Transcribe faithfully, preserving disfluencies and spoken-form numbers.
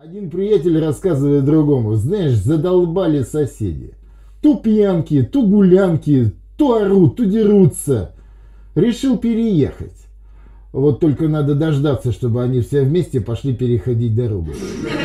Один приятель рассказывает другому: знаешь, задолбали соседи. То пьянки, то гулянки, то орут, то дерутся. Решил переехать. Вот только надо дождаться, чтобы они все вместе пошли переходить дорогу.